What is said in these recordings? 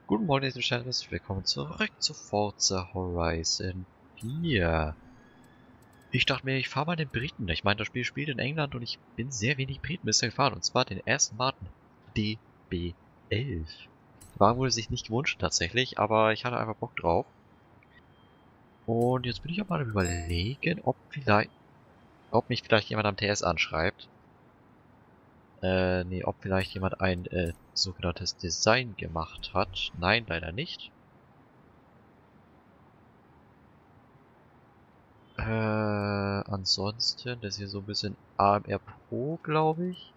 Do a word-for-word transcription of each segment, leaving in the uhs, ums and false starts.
Guten Morgen, liebe Channels. Willkommen zurück zu Forza Horizon vier. Ich dachte mir, ich fahre mal den Briten. Ich meine, das Spiel spielt in England und ich bin sehr wenig Briten bisher gefahren. Und zwar den Aston Martin D B elf. War wohl sich nicht gewünscht tatsächlich, aber ich hatte einfach Bock drauf. Und jetzt bin ich auch mal am Überlegen, ob vielleicht, ob mich vielleicht jemand am T S anschreibt. Äh, nee, ob vielleicht jemand ein äh, sogenanntes Design gemacht hat. Nein, leider nicht. Äh, ansonsten, das ist hier so ein bisschen A M R Pro, glaube ich.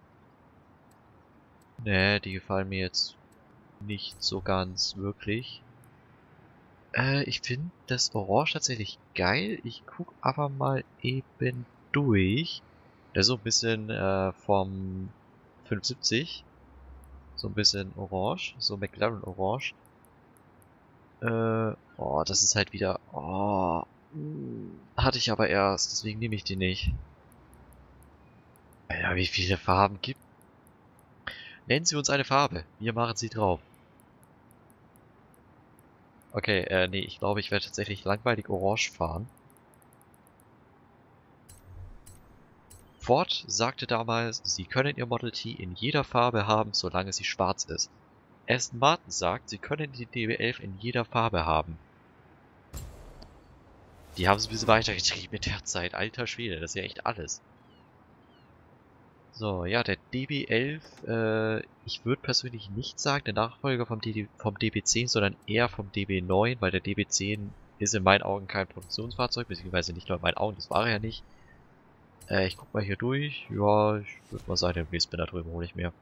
Ne, die gefallen mir jetzt nicht so ganz wirklich. Äh, ich finde das Orange tatsächlich geil. Ich guck aber mal eben durch. Der ist so ein bisschen äh, vom fünfhundertsiebzig. So ein bisschen orange. So McLaren orange. Äh, oh, das ist halt wieder... Oh, hatte ich aber erst, deswegen nehme ich die nicht. Ja, wie viele Farben gibt? Nennen Sie uns eine Farbe. Wir machen sie drauf. Okay, äh, nee, ich glaube, ich werde tatsächlich langweilig orange fahren. Ford sagte damals, sie können ihr Model T in jeder Farbe haben, solange sie schwarz ist. Aston Martin sagt, sie können die D B elf in jeder Farbe haben. Die haben es ein bisschen weitergetrieben mit der Zeit. Alter Schwede, das ist ja echt alles. So, ja, der D B elf, äh, ich würde persönlich nicht sagen, der Nachfolger vom, D D, vom D B zehn, sondern eher vom D B neun, weil der D B zehn ist in meinen Augen kein Produktionsfahrzeug, beziehungsweise nicht nur in meinen Augen, das war er ja nicht. Äh, ich guck mal hier durch. Ja, ich würde mal sagen, den Wheelspinner drüben hole ich mir.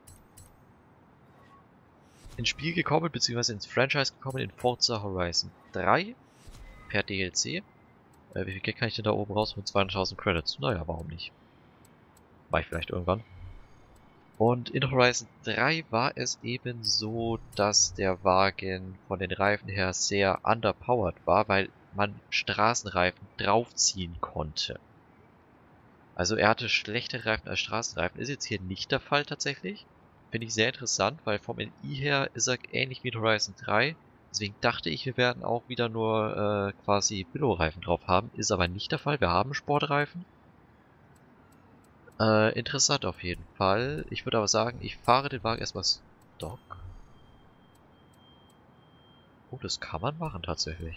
Ins Spiel gekommen, beziehungsweise ins Franchise gekommen in Forza Horizon drei per D L C. Äh, wie viel Geld kann ich denn da oben raus mit zweihunderttausend Credits? Naja, warum nicht? War ich vielleicht irgendwann. Und in Horizon drei war es eben so, dass der Wagen von den Reifen her sehr underpowered war, weil man Straßenreifen draufziehen konnte. Also er hatte schlechtere Reifen als Straßenreifen. Ist jetzt hier nicht der Fall tatsächlich. Finde ich sehr interessant, weil vom N I her ist er ähnlich wie in Horizon drei. Deswegen dachte ich, wir werden auch wieder nur äh, quasi Billo-Reifen drauf haben. Ist aber nicht der Fall. Wir haben Sportreifen. Äh, interessant auf jeden Fall. Ich würde aber sagen, ich fahre den Wagen erstmal Stock. Oh, das kann man machen tatsächlich.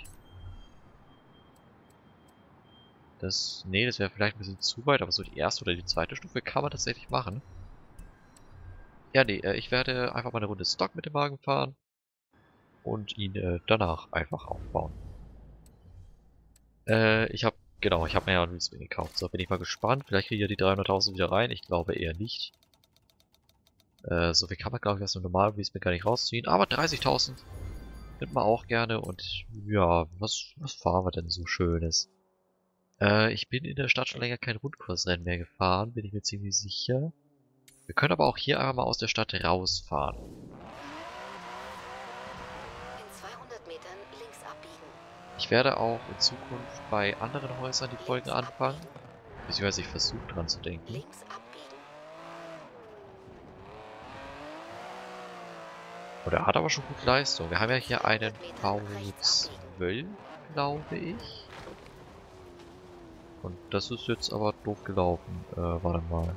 Das, nee, das wäre vielleicht ein bisschen zu weit, aber so die erste oder die zweite Stufe kann man tatsächlich machen. Ja, nee, äh, ich werde einfach mal eine Runde Stock mit dem Wagen fahren und ihn äh, danach einfach aufbauen. Äh, ich habe, genau, ich habe mir ja einen Respawn gekauft. So, bin ich mal gespannt. Vielleicht kriege ich ja die dreihunderttausend wieder rein. Ich glaube eher nicht. Äh, so viel kann man, glaube ich, aus einem normalen Respawn gar nicht rausziehen. Aber dreißigtausend nimmt man auch gerne. Und ja, was, was fahren wir denn so Schönes? Äh, ich bin in der Stadt schon länger kein Rundkursrennen mehr gefahren, bin ich mir ziemlich sicher. Wir können aber auch hier einmal mal aus der Stadt rausfahren. In zweihundert Metern links abbiegen. Ich werde auch in Zukunft bei anderen Häusern die Folgen anfangen. Beziehungsweise ich versuche dran zu denken. Links abbiegen. Oh, der hat aber schon gut Leistung. Wir haben ja hier einen V zwölf, glaube ich. Und das ist jetzt aber doof gelaufen. Äh, warte mal.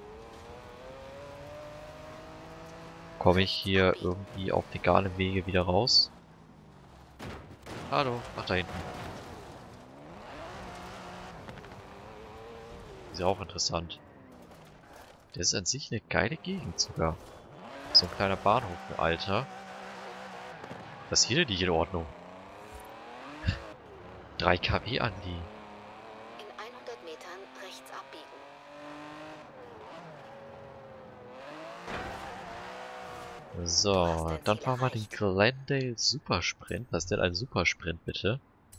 Komme ich hier irgendwie auf legale Wege wieder raus? Hallo, ach da hinten. Ist ja auch interessant. Das ist an sich eine geile Gegend sogar. So ein kleiner Bahnhof im Alter. Was ist hier denn nicht in Ordnung? drei Kilometer anliegen. In hundert Metern rechts abbiegen. So, dann fahren wir den Glendale Supersprint. Was ist denn ein Supersprint, bitte?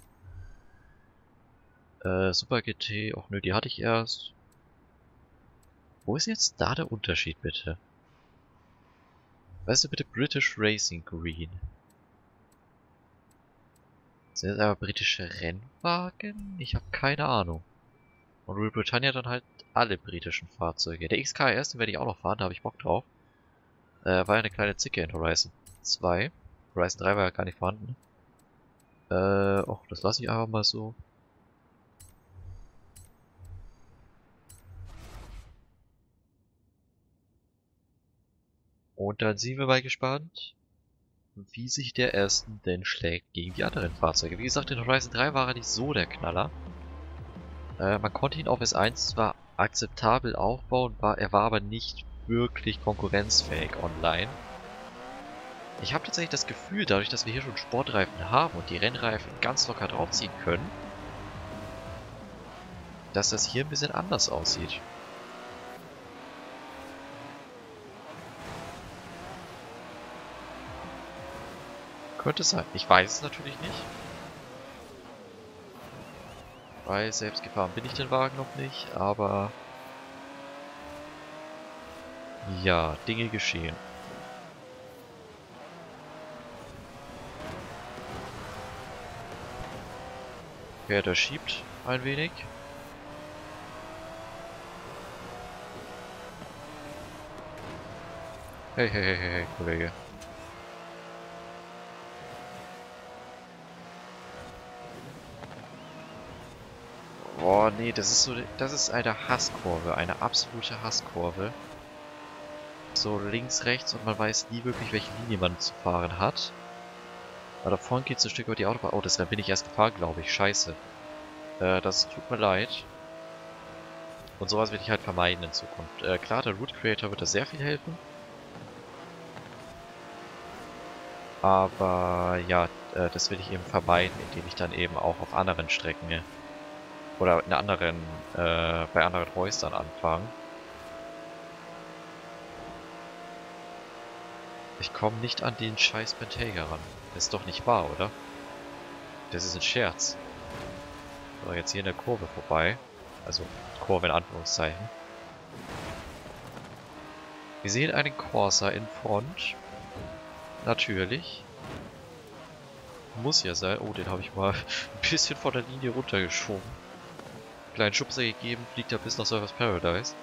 Äh, Super G T. Och nö, die hatte ich erst. Wo ist jetzt da der Unterschied, bitte? Was ist denn bitte British Racing Green? Sind das aber britische Rennwagen? Ich habe keine Ahnung. Und Real Britannia dann halt alle britischen Fahrzeuge. Der X K R S, den werde ich auch noch fahren, da habe ich Bock drauf. Äh, war ja eine kleine Zicke in Horizon zwei. Horizon drei war ja gar nicht vorhanden. Äh, och, das lasse ich einfach mal so. Und dann sind wir mal gespannt, wie sich der Aston denn schlägt gegen die anderen Fahrzeuge. Wie gesagt, in Horizon drei war er nicht so der Knaller. Äh, man konnte ihn auf S eins zwar akzeptabel aufbauen, war, er war aber nicht wirklich konkurrenzfähig online. Ich habe tatsächlich das Gefühl, dadurch, dass wir hier schon Sportreifen haben und die Rennreifen ganz locker draufziehen können, dass das hier ein bisschen anders aussieht. Könnte sein. Ich weiß es natürlich nicht. Weil selbst gefahren bin ich den Wagen noch nicht, aber ja, Dinge geschehen. Ja, der schiebt ein wenig. Hey, hey, hey, hey, Kollege. Boah, nee, das ist so, das ist eine Hasskurve, eine absolute Hasskurve. So links, rechts und man weiß nie wirklich, welche Linie man zu fahren hat. Aber da vorne geht es ein Stück über die Autobahn. Oh, das bin ich erst gefahren, glaube ich. Scheiße. Äh, das tut mir leid. Und sowas will ich halt vermeiden in Zukunft. Äh, klar, der Route Creator wird da sehr viel helfen. Aber ja, äh, das will ich eben vermeiden, indem ich dann eben auch auf anderen Strecken äh, oder in anderen, äh, bei anderen Häusern anfange. Ich komme nicht an den scheiß Bentayga ran. Das ist doch nicht wahr, oder? Das ist ein Scherz. So, jetzt hier in der Kurve vorbei. Also, Kurve in Anführungszeichen. Wir sehen einen Corsa in Front. Natürlich. Muss ja sein. Oh, den habe ich mal ein bisschen von der Linie runtergeschoben. Kleinen Schubser gegeben, fliegt er bis nach Surfers Paradise.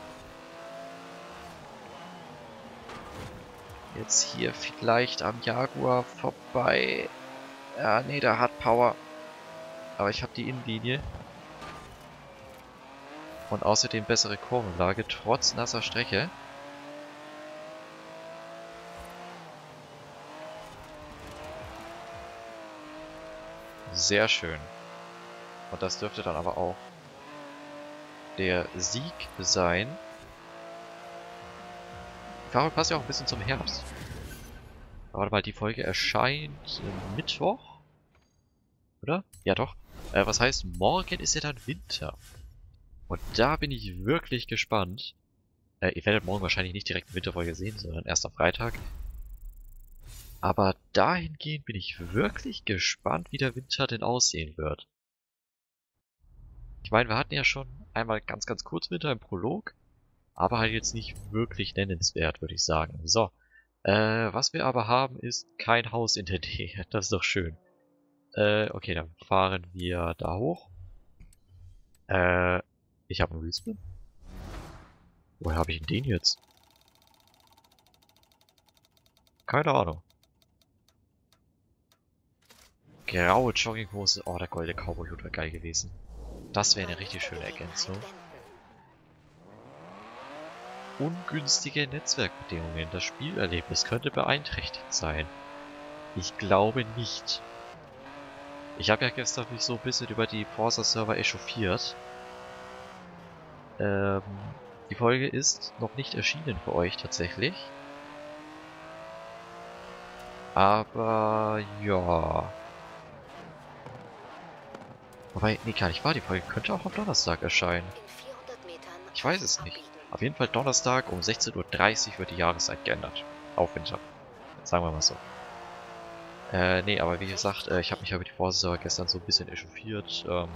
Jetzt hier vielleicht am Jaguar vorbei. Ja, nee, der hat Power. Aber ich habe die Innenlinie. Und außerdem bessere Kurvenlage, trotz nasser Strecke. Sehr schön. Und das dürfte dann aber auch der Sieg sein. Die Farbe passt ja auch ein bisschen zum Herbst. Warte mal, die Folge erscheint Mittwoch? Oder? Ja doch. Äh, was heißt, morgen ist ja dann Winter. Und da bin ich wirklich gespannt. Äh, ihr werdet morgen wahrscheinlich nicht direkt eine Winterfolge sehen, sondern erst am Freitag. Aber dahingehend bin ich wirklich gespannt, wie der Winter denn aussehen wird. Ich meine, wir hatten ja schon einmal ganz, ganz kurz Winter im Prolog. Aber halt jetzt nicht wirklich nennenswert, würde ich sagen. So. Äh, was wir aber haben, ist kein Haus in der Nähe. Das ist doch schön. Äh, okay, dann fahren wir da hoch. Äh, ich habe einen Respin. Woher habe ich denn den jetzt? Keine Ahnung. Graue Jogginghose. Oh, der goldene Cowboy-Hut wäre geil gewesen. Das wäre eine richtig schöne Ergänzung. Ungünstige Netzwerkbedingungen. Das Spielerlebnis könnte beeinträchtigt sein. Ich glaube nicht. Ich habe ja gestern mich so ein bisschen über die Forza-Server echauffiert. Ähm, die Folge ist noch nicht erschienen für euch tatsächlich. Aber ja. Wobei, nee, gar nicht wahr. Die Folge könnte auch auf Donnerstag erscheinen. Ich weiß es nicht. Auf jeden Fall Donnerstag um sechzehn Uhr dreißig wird die Jahreszeit geändert. Auf Winter. Sagen wir mal so. Äh, nee, aber wie gesagt, äh, ich habe mich ja über die Forza gestern so ein bisschen echauffiert. Ähm,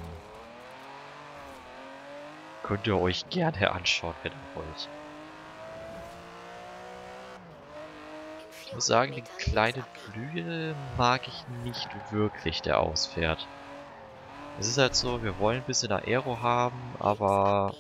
könnt ihr euch gerne anschauen, wenn ihr wollt. Ich muss sagen, den kleinen Flügel mag ich nicht wirklich, der ausfährt. Es ist halt so, wir wollen ein bisschen Aero haben, aber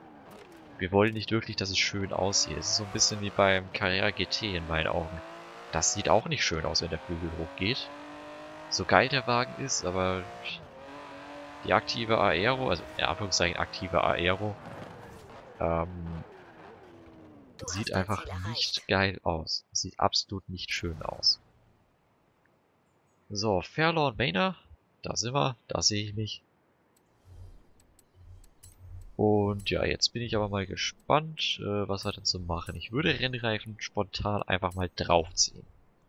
wir wollen nicht wirklich, dass es schön aussieht. Es ist so ein bisschen wie beim Carrera G T in meinen Augen. Das sieht auch nicht schön aus, wenn der Flügel hochgeht. So geil der Wagen ist, aber die aktive Aero, also in Anführungszeichen aktive Aero, ähm, sieht einfach nicht geil aus. Sieht absolut nicht schön aus. So, Fairlawn Manor, da sind wir, da sehe ich mich. Und ja, jetzt bin ich aber mal gespannt, äh, was wir denn so machen. Ich würde Rennreifen spontan einfach mal draufziehen.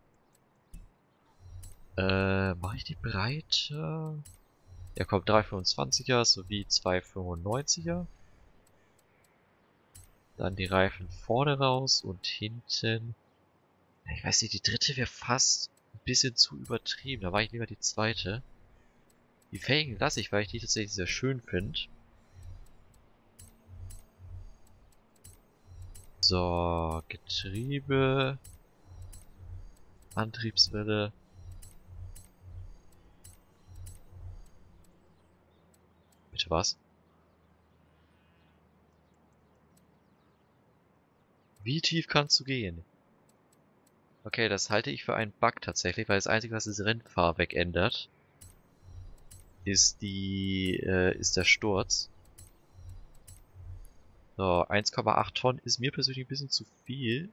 Äh, mache ich die Breite? Ja, kommt drei fünfundzwanziger sowie zwei fünfundneunziger. Dann die Reifen vorne raus und hinten. Ich weiß nicht, die dritte wäre fast ein bisschen zu übertrieben. Da mache ich lieber die zweite. Die Felgen lasse ich, weil ich die tatsächlich sehr schön finde. So, Getriebe. Antriebswelle. Bitte was? Wie tief kannst du gehen? Okay, das halte ich für einen Bug tatsächlich, weil das Einzige, was das Rennfahrwerk ändert, ist die, äh, ist der Sturz. So, eins Komma acht Tonnen ist mir persönlich ein bisschen zu viel.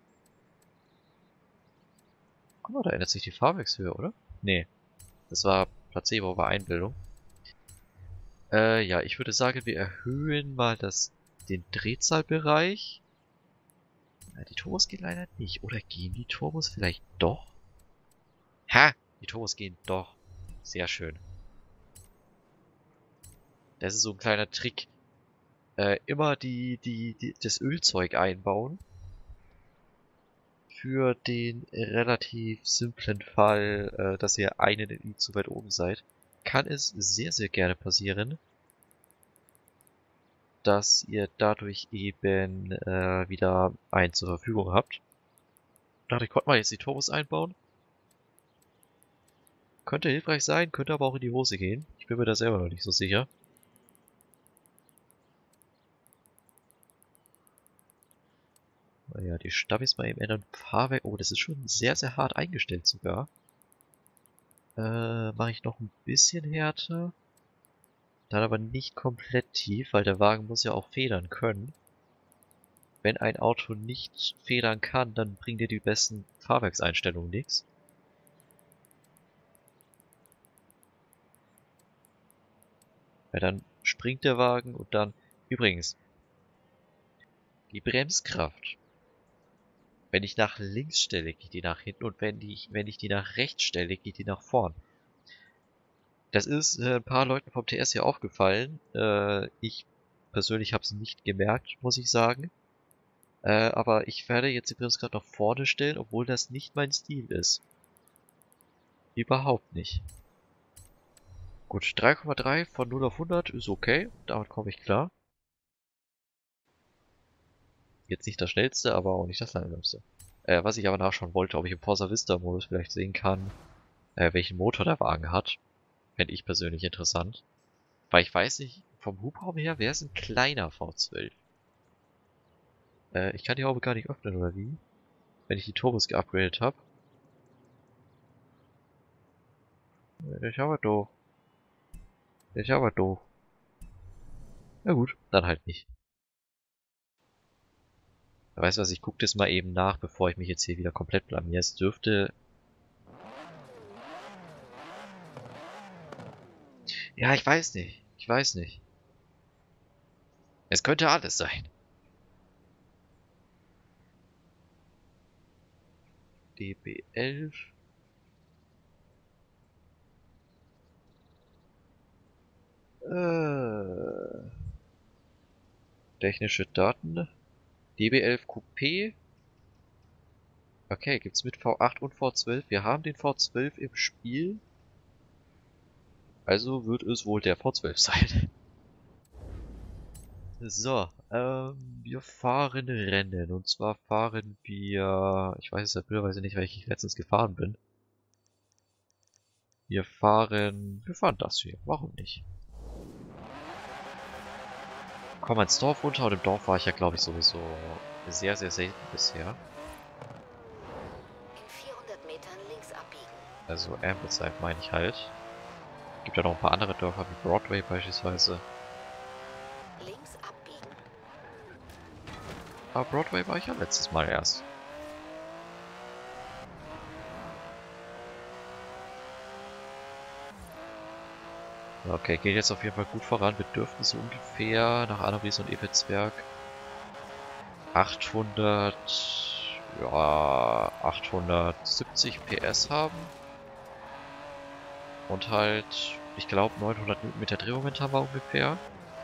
Guck mal, da ändert sich die Fahrwerkshöhe, oder? Nee. Das war Placebo, war Einbildung. Äh, ja, ich würde sagen, wir erhöhen mal das, den Drehzahlbereich. Na, die Turbos gehen leider nicht. Oder gehen die Turbos vielleicht doch? Ha! Die Turbos gehen doch. Sehr schön. Das ist so ein kleiner Trick. Äh, immer die, die, die, das Ölzeug einbauen. Für den relativ simplen Fall, äh, dass ihr einen Elite zu weit oben seid, kann es sehr, sehr gerne passieren, dass ihr dadurch eben äh, wieder einen zur Verfügung habt. Dadurch konnte man jetzt die Turbos einbauen. Könnte hilfreich sein, könnte aber auch in die Hose gehen. Ich bin mir da selber noch nicht so sicher. Naja, die Stabis mal eben ändern. Fahrwerk. Oh, das ist schon sehr, sehr hart eingestellt sogar. Äh, mache ich noch ein bisschen härter. Dann aber nicht komplett tief, weil der Wagen muss ja auch federn können. Wenn ein Auto nicht federn kann, dann bringt dir die besten Fahrwerkseinstellungen nichts. Weil dann springt der Wagen und dann... Übrigens, die Bremskraft. Wenn ich nach links stelle, geht die nach hinten und wenn, die, wenn ich die nach rechts stelle, geht die nach vorn. Das ist äh, ein paar Leuten vom T S hier aufgefallen. Äh, ich persönlich habe es nicht gemerkt, muss ich sagen. Äh, aber ich werde jetzt die Bremskraft nach vorne stellen, obwohl das nicht mein Stil ist. Überhaupt nicht. Gut, drei Komma drei von null auf hundert ist okay. Damit komme ich klar. Jetzt nicht das schnellste, aber auch nicht das langsamste. Äh, was ich aber nachschauen wollte, ob ich im Forza Vista Modus vielleicht sehen kann, äh, welchen Motor der Wagen hat. Fände ich persönlich interessant. Weil ich weiß nicht, vom Hubraum her wäre es ein kleiner V zwölf. Äh, ich kann die Haube gar nicht öffnen, oder wie? Wenn ich die Turbos geupgradet habe. Das ist aber doof. Das ist aber doof. Na gut, dann halt nicht. Weißt du was, ich gucke das mal eben nach, bevor ich mich jetzt hier wieder komplett blamier. Es dürfte... Ja, ich weiß nicht. Ich weiß nicht. Es könnte alles sein. D B elf. Äh... Technische Daten. D B elf Coupé. Okay, gibt's mit V acht und V zwölf. Wir haben den V zwölf im Spiel. Also wird es wohl der V zwölf sein. So, ähm, wir fahren Rennen. Und zwar fahren wir... Ich weiß es ja blöderweise nicht, weil ich letztens gefahren bin. Wir fahren... Wir fahren das hier. Warum nicht? Komm ins Dorf runter. Und im Dorf war ich ja, glaube ich, sowieso sehr, sehr selten bisher. In Metern links abbiegen. Also Ambleside meine ich halt. Gibt ja noch ein paar andere Dörfer wie Broadway beispielsweise. Links abbiegen. Aber Broadway war ich ja letztes Mal erst. Okay, geht jetzt auf jeden Fall gut voran. Wir dürften so ungefähr nach Anubis und Epitzwerg achthundert, ja, achthundertsiebzig P S haben. Und halt, ich glaube, neunhundert Newtonmeter Drehmoment haben wir ungefähr.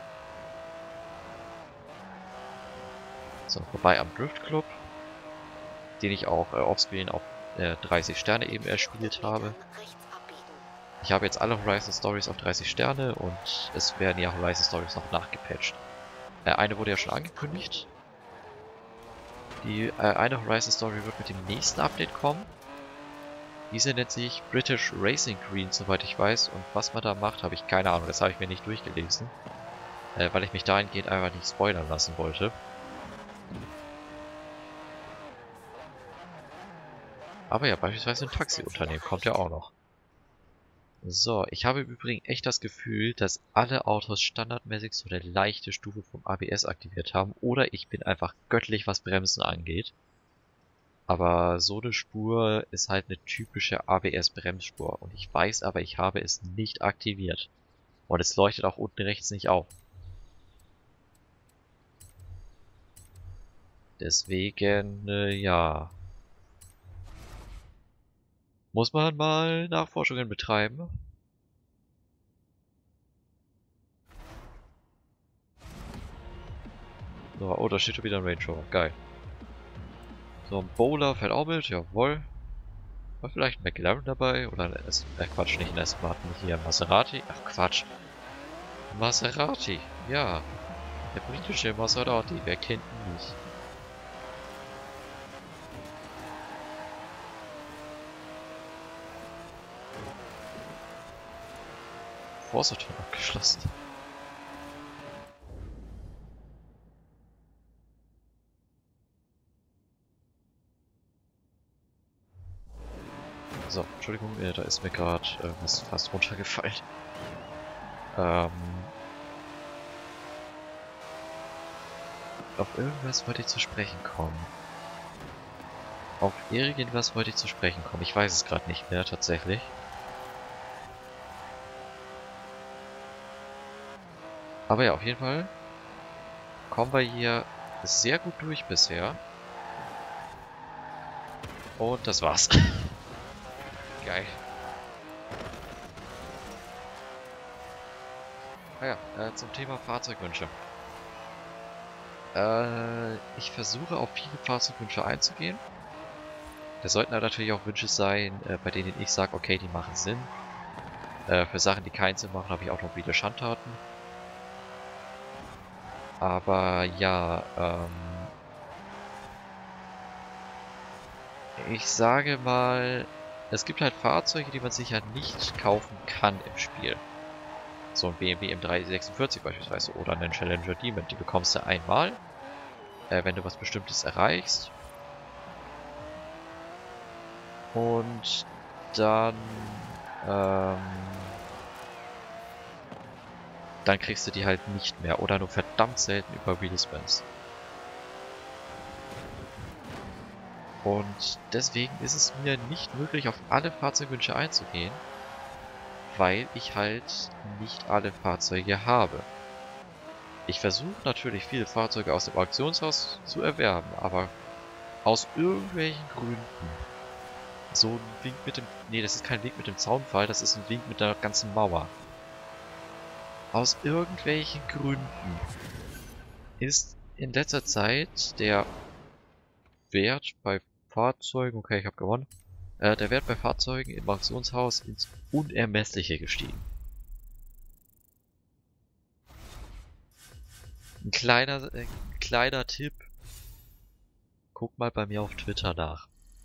So, vorbei am Drift Club, den ich auch äh, offscreen auf äh, dreißig Sterne eben erspielt habe. Ich habe jetzt alle Horizon Stories auf dreißig Sterne und es werden ja Horizon Stories noch nachgepatcht. Äh, eine wurde ja schon angekündigt. Die äh, eine Horizon Story wird mit dem nächsten Update kommen. Diese nennt sich British Racing Green, soweit ich weiß. Und was man da macht, habe ich keine Ahnung. Das habe ich mir nicht durchgelesen. Äh, weil ich mich dahingehend einfach nicht spoilern lassen wollte. Aber ja, beispielsweise ein Taxiunternehmen kommt ja auch noch. So, ich habe im Übrigen echt das Gefühl, dass alle Autos standardmäßig so eine leichte Stufe vom A B S aktiviert haben. Oder ich bin einfach göttlich, was Bremsen angeht. Aber so eine Spur ist halt eine typische A B S-Bremsspur. Und ich weiß aber, ich habe es nicht aktiviert. Und es leuchtet auch unten rechts nicht auf. Deswegen, äh, ja. Muss man mal Nachforschungen betreiben. So, oh, da steht schon wieder ein Range Rover. Geil. So, ein Bowler fährt auch mit. Jawohl. War vielleicht ein McLaren dabei? Oder ein S... Äh, Quatsch, nicht ein Aston Martin. Hier ein Maserati. Ach, Quatsch. Maserati. Ja. Der britische Maserati. Wer kennt ihn nicht? Vorsortierung abgeschlossen. So, Entschuldigung, äh, da ist mir gerade äh, was fast runtergefallen. Ähm, auf irgendwas wollte ich zu sprechen kommen. Auf irgendwas wollte ich zu sprechen kommen. Ich weiß es gerade nicht mehr, tatsächlich. Aber ja, auf jeden Fall kommen wir hier sehr gut durch bisher. Und das war's. Geil. Ah ja, äh, zum Thema Fahrzeugwünsche. Äh, ich versuche auf viele Fahrzeugwünsche einzugehen. Das sollten halt natürlich auch Wünsche sein, äh, bei denen ich sage, okay, die machen Sinn. Äh, für Sachen, die keinen Sinn machen, habe ich auch noch viele Schandtaten. Aber ja, ähm... ich sage mal, es gibt halt Fahrzeuge, die man sich ja nicht kaufen kann im Spiel. So ein B M W M drei sechsundvierzig beispielsweise oder einen Challenger Demon, die bekommst du einmal, äh, wenn du was Bestimmtes erreichst. Und dann, ähm, dann kriegst du die halt nicht mehr oder nur verdammt selten über Wheelspins. Und deswegen ist es mir nicht möglich, auf alle Fahrzeugwünsche einzugehen, weil ich halt nicht alle Fahrzeuge habe. Ich versuche natürlich viele Fahrzeuge aus dem Auktionshaus zu erwerben, aber aus irgendwelchen Gründen, so ein Wink mit dem, nee, das ist kein Wink mit dem Zaunpfahl, das ist ein Wink mit der ganzen Mauer. Aus irgendwelchen Gründen ist in letzter Zeit der Wert bei Fahrzeugen, okay, ich habe gewonnen, äh, der Wert bei Fahrzeugen im Auktionshaus ins Unermessliche gestiegen. Ein kleiner, äh, kleiner Tipp. Guck mal bei mir auf Twitter nach.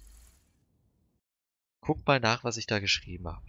Guck mal nach, was ich da geschrieben habe.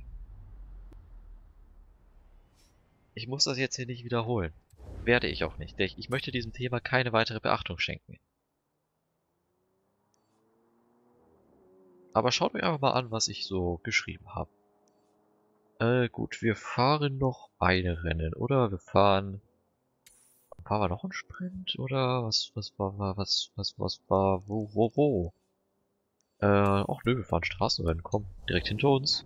Ich muss das jetzt hier nicht wiederholen. Werde ich auch nicht. Ich möchte diesem Thema keine weitere Beachtung schenken. Aber schaut euch einfach mal an, was ich so geschrieben habe. Äh, gut, wir fahren noch eine Rennen, oder? Wir fahren... Fahren wir noch einen Sprint, oder? Was, was war, war, was, was, was war, wo, wo, wo? Äh, ach nö, wir fahren Straßenrennen, komm, direkt hinter uns.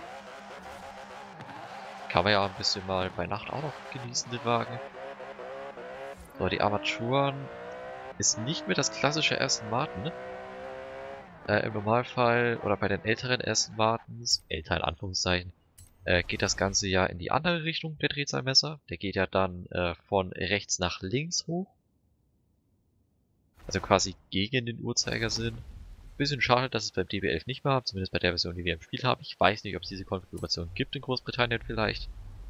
Kann man ja ein bisschen mal bei Nacht auch noch genießen, den Wagen. So, die Armaturen ist nicht mehr das klassische Aston Martin, ne? Äh, im Normalfall, oder bei den älteren Aston Martins, älter in Anführungszeichen, äh, geht das Ganze ja in die andere Richtung, der Drehzahlmesser. Der geht ja dann äh, von rechts nach links hoch. Also quasi gegen den Uhrzeigersinn. Bisschen schade, dass es beim D B elf nicht mehr haben, zumindest bei der Version, die wir im Spiel haben. Ich weiß nicht, ob es diese Konfiguration gibt in Großbritannien vielleicht.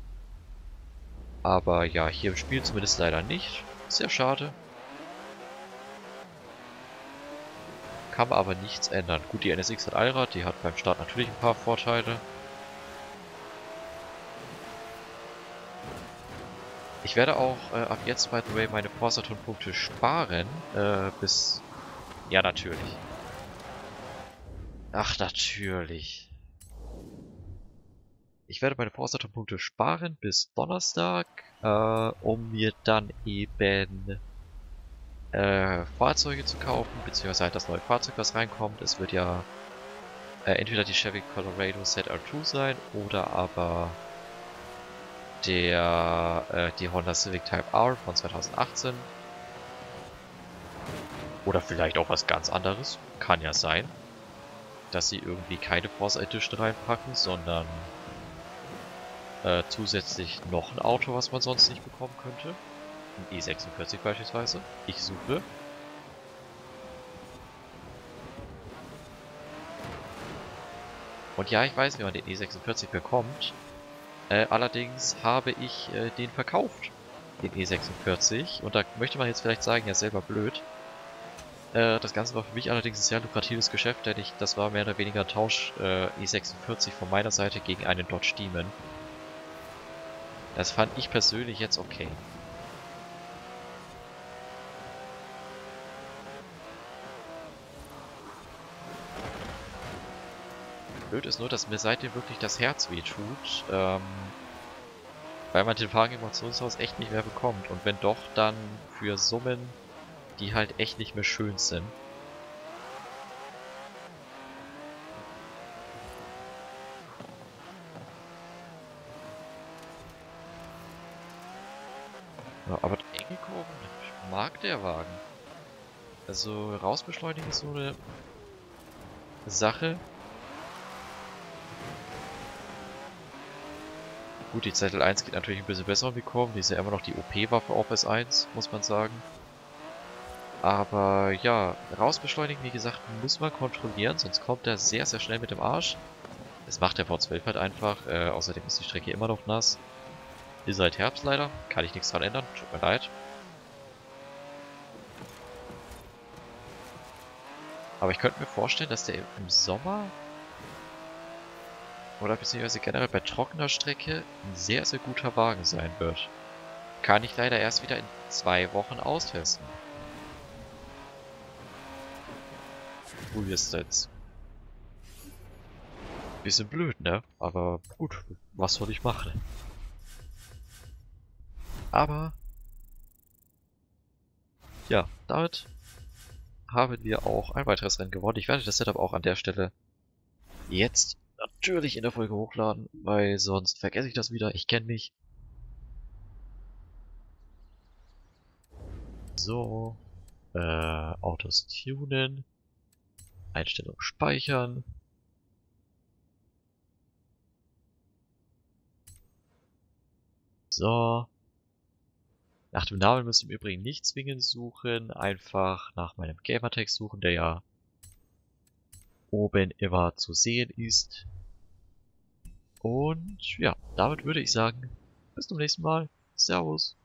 Aber ja, hier im Spiel zumindest leider nicht. Sehr schade. Kann man aber nichts ändern. Gut, die N S X hat Allrad, die hat beim Start natürlich ein paar Vorteile. Ich werde auch äh, ab jetzt, by the way, meine Forza-Ton-Punkte sparen, äh, bis... Ja, natürlich. Ach, natürlich. Ich werde meine Forza-Ton-Punkte sparen bis Donnerstag, äh, um mir dann eben äh, Fahrzeuge zu kaufen, beziehungsweise halt das neue Fahrzeug, was reinkommt. Es wird ja äh, entweder die Chevy Colorado Z R zwei sein oder aber der äh, die Honda Civic Type R von zweitausendachtzehn. Oder vielleicht auch was ganz anderes. Kann ja sein, dass sie irgendwie keine Forza Edition reinpacken, sondern äh, zusätzlich noch ein Auto, was man sonst nicht bekommen könnte. Ein E sechsundvierzig beispielsweise. Ich suche. Und ja, ich weiß, wie man den E sechsundvierzig bekommt. Äh, allerdings habe ich äh, den verkauft, den E sechsundvierzig. Und da möchte man jetzt vielleicht sagen, ja selber blöd. Äh, das Ganze war für mich allerdings ein sehr lukratives Geschäft, denn ich, das war mehr oder weniger ein Tausch äh, E sechsundvierzig von meiner Seite gegen einen Dodge Demon. Das fand ich persönlich jetzt okay. Blöd ist nur, dass mir seitdem wirklich das Herz wehtut, ähm, weil man den Wagen im Auktionshaus echt nicht mehr bekommt. Und wenn doch, dann für Summen, die halt echt nicht mehr schön sind. Ja, aber enge Kurven mag der Wagen. Also rausbeschleunigen ist so eine Sache. Gut, die Z L eins geht natürlich ein bisschen besser um die Kurven. Die ist ja immer noch die O P-Waffe auf S eins, muss man sagen. Aber ja, rausbeschleunigen, wie gesagt, muss man kontrollieren, sonst kommt er sehr, sehr schnell mit dem Arsch. Das macht der V zwölf halt einfach. Äh, außerdem ist die Strecke immer noch nass. Ist halt Herbst leider. Kann ich nichts dran ändern. Tut mir leid. Aber ich könnte mir vorstellen, dass der im Sommer oder beziehungsweise generell bei trockener Strecke ein sehr, sehr guter Wagen sein wird. Kann ich leider erst wieder in zwei Wochen austesten. Frühestens. Bisschen blöd, ne? Aber gut, was soll ich machen? Aber ja, damit haben wir auch ein weiteres Rennen gewonnen. Ich werde das Setup auch an der Stelle jetzt natürlich in der Folge hochladen, weil sonst vergesse ich das wieder. Ich kenne mich. So, äh, Autos tunen, Einstellung speichern. So. Nach dem Namen müsst ihr im Übrigen nicht zwingend suchen, einfach nach meinem Gamertag suchen, der ja oben immer zu sehen ist. Und ja, damit würde ich sagen, bis zum nächsten Mal. Servus.